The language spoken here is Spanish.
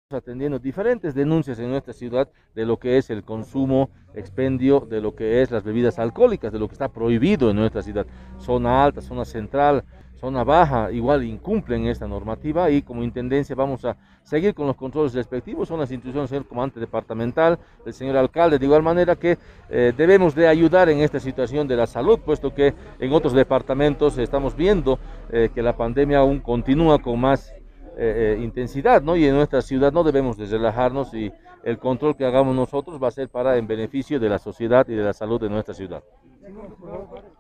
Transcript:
atendiendo diferentes denuncias en nuestra ciudad de lo que es el consumo, expendio, de lo que es las bebidas alcohólicas, de lo que está prohibido en nuestra ciudad. Zona alta, zona central, zona baja, igual incumplen esta normativa y como intendencia vamos a seguir con los controles respectivos. Son las instituciones del comandante departamental, del señor alcalde, de igual manera que debemos de ayudar en esta situación de la salud, puesto que en otros departamentos estamos viendo que la pandemia aún continúa con más intensidad, ¿no? Y en nuestra ciudad no debemos de relajarnos y el control que hagamos nosotros va a ser para en beneficio de la sociedad y de la salud de nuestra ciudad.